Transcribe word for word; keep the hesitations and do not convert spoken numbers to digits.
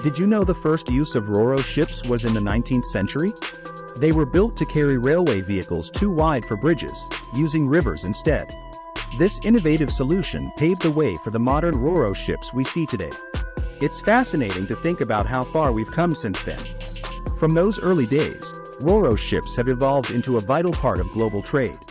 Did you know the first use of ro-ro ships was in the nineteenth century? They were built to carry railway vehicles too wide for bridges, using rivers instead. This innovative solution paved the way for the modern ro-ro ships we see today. It's fascinating to think about how far we've come since then. From those early days, ro-ro ships have evolved into a vital part of global trade.